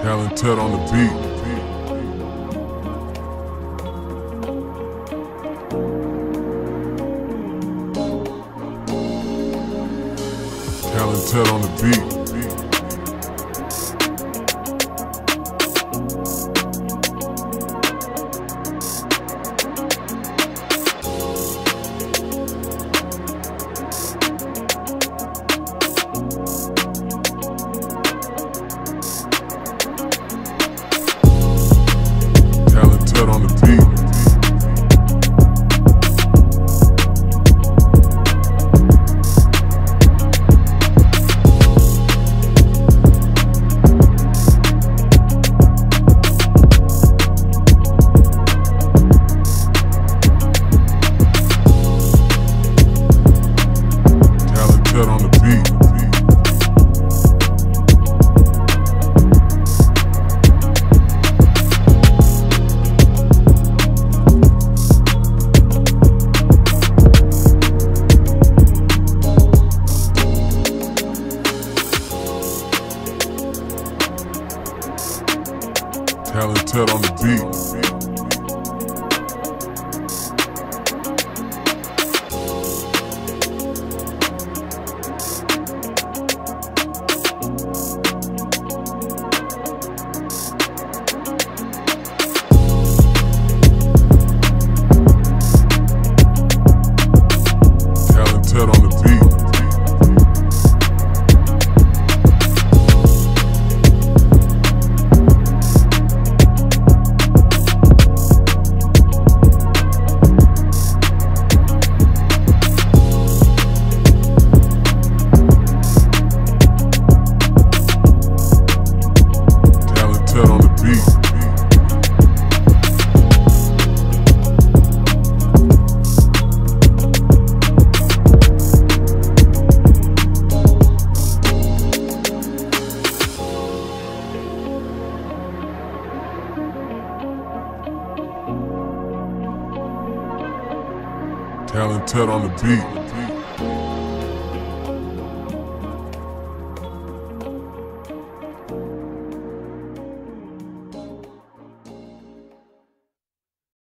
Talented on the beat. Talented on the beat. Talented on the beat. Talented on the beat. Talented on the beat. Talented on the beat. Talented on the beat.